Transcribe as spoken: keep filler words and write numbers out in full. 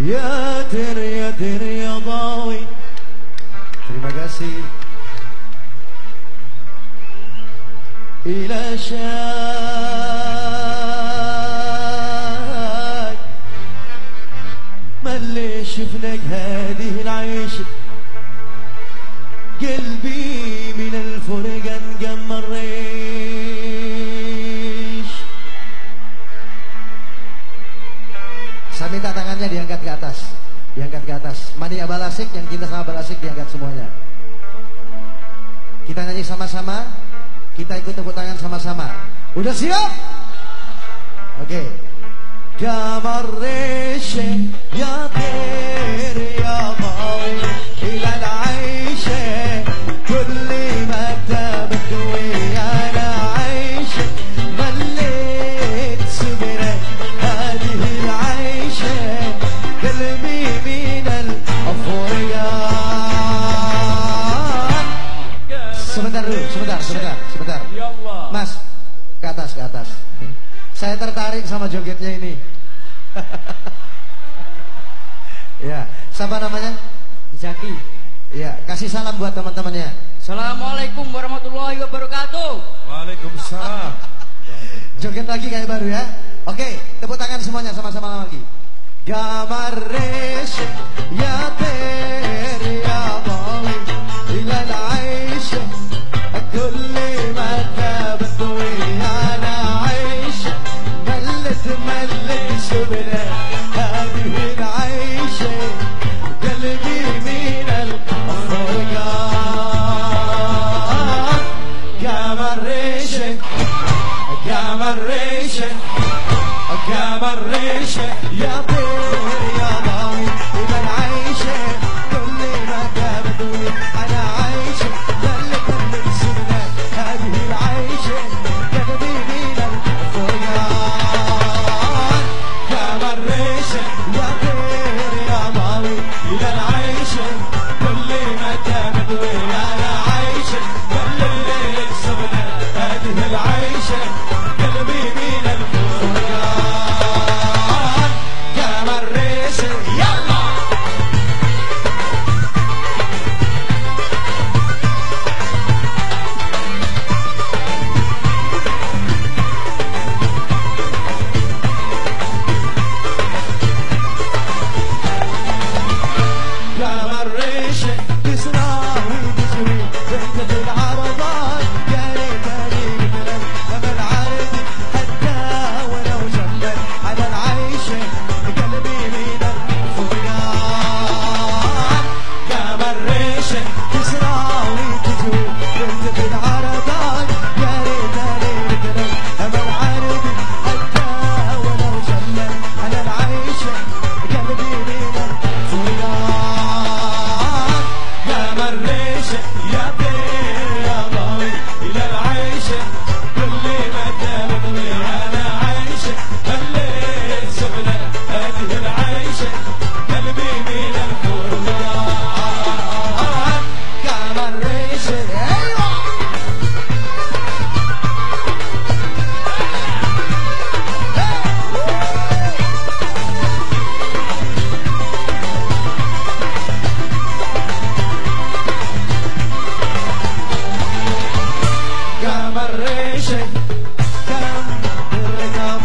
Ya tir ya tir ya dawi. Terima kasih. Ila شاي ملي شفناك هذه العيشة قلبي من الفرقة نجمر ريش. Saya minta tangannya diangkat ke atas, diangkat ke atas. Mania Balasik yang cinta sama Balasik diangkat semuanya. Kita nyanyi sama-sama, kita ikut tepuk tangan sama-sama. Udah siap? Oke. Okay. Kamar reshe ya tere ya bawi ila al-aisha kulli ma tabtu ana aisha مليت سبرة هذه العيشة قلبي من الأفريقان. Sebentar dulu, sebentar, sebentar, sebentar. Mas, ke atas, ke atas. Saya tertarik sama jogetnya ini. Ya, siapa namanya? Zaki. Ya, kasih salam buat teman-temannya. Assalamualaikum warahmatullahi wabarakatuh. Waalaikumsalam. Joget lagi kayak baru ya. Oke, tepuk tangan semuanya sama-sama lagi. Gamaresh ya tere ya bawi ila al-aisha kulli ma tabtu ana aisha ملت ملت سبنا هذه العيشة قلبي من الأفرقان. قمر ريشة قمر ريشة قمر ريشة يا طير يا ضاوي إلى العيشة كل ما تبدوي أنا عايشة ملت ملت سبنا هذه العيشة قلبي من الأفرقان. قمر ريشة يا طير يا ضاوي إلى العيشة كل ما تبدوي أنا عايشة ملت سبنا هذه العيشة قلبي من الأفرقان. قمر ريشة يلا قمر ريشة تسراوي تسوي بنت العرضات يا ريتني مثلك أمل عادي حتى ولو جمل على العيشة قلبي من الفرقان. قمر ريشة تسراوي تسوي بنت العرضات يا ريتني مثلك أمل عادي حتى ولو جمل على العيشة قلبي من الفرقان. قمر ريشة يا طير يا ضاوي إلى العيشة كل ما تبغي أنا عايشة مليت سبلة هذه العيشة قلبي من الفرقان. قمر ريشة أيوة قمر ريشة كم الرقم